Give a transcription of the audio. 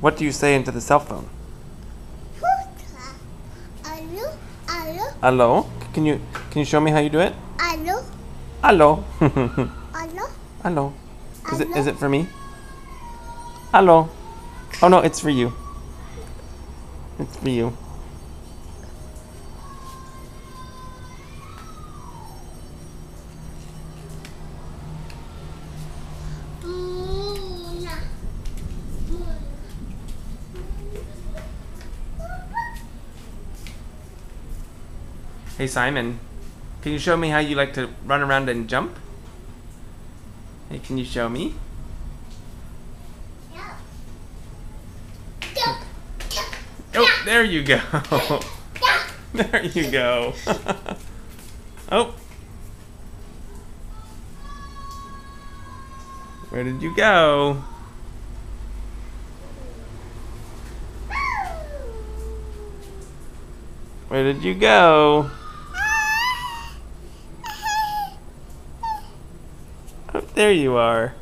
What do you say into the cell phone? Hello, hello, Hello? Can you show me how you do it? hello, Hello. hello, Hello. Is it for me? Hello. Oh no, it's for you. It's for you. Muna. Hey Simon, can you show me how you like to run around and jump? Hey, can you show me? Oh, there you go. There you go. Oh. Where did you go? Where did you go? Oh, there you are.